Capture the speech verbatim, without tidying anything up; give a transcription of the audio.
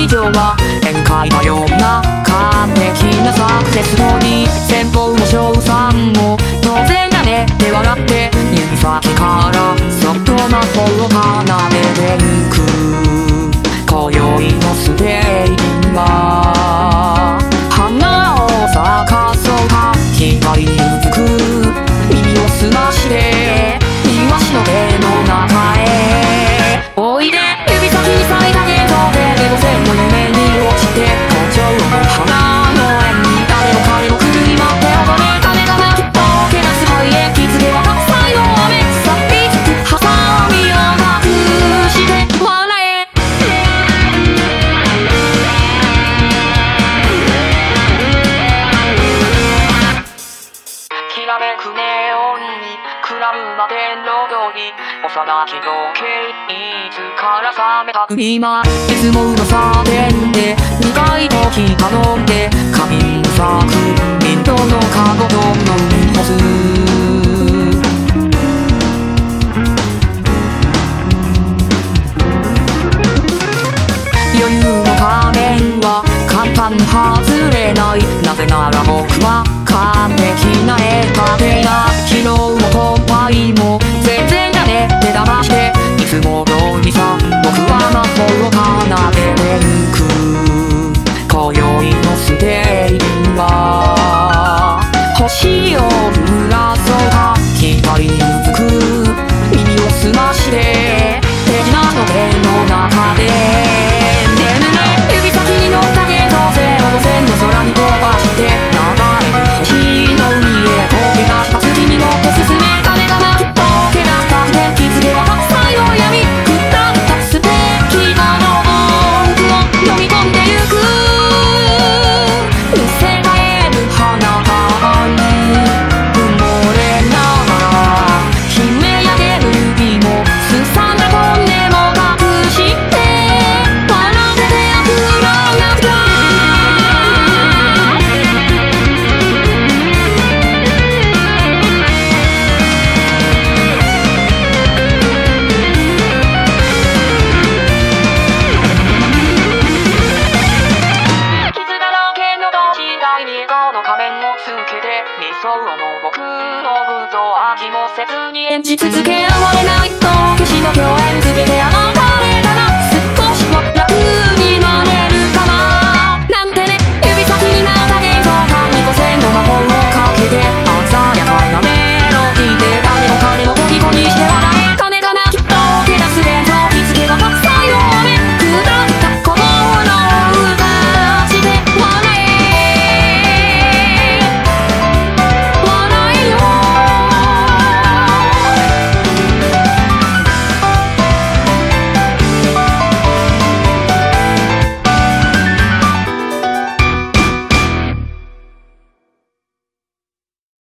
上は宴会のような完璧なサクセスストーリー。先方も称賛も当然だねって笑って指先からそっと魔法を奏でてゆく今宵のステージは花を咲かそうか光にうずく耳を澄ましてイワシの手の中へおいで指先に咲いた幻想でレゴ線の夢に落ちて根性の花の縁に誰も彼も来る今手を止め金がなきっとけなす肺炎傷では白菜の雨さびつくハサミを隠して笑えきらめくネオンにクラブまでの踊り幼きの毛いつから覚めた今いつもの差点でにかいコーヒー頼んで花瓶咲くミントのカゴどんどん干す余裕の仮面は簡単に外れないなぜなら僕は完璧な絵描けが昨日も今回も全然だねって騙していつも通りさ僕は魔法を奏でてゆく今宵のステージは星を降らそうか光にうずく耳を澄まして手品の手の中でねぬね指先に乗った幻想線を路線の空に飛ばして流れる星の海へ飛び出した次に乗って進め金がなきっとけなした天気付けは白菜の闇くったった素敵なの僕を読み込んでゆく見せかえる花束に埋もれながら悲鳴やげる指もすさんだ本音も隠して笑ってて悪魔が来た傷だらけの同時代に笑顔の仮面をつけて理想の僕の偶像飽きもせずに演じ続けられないと決死の共演づけてあなたへ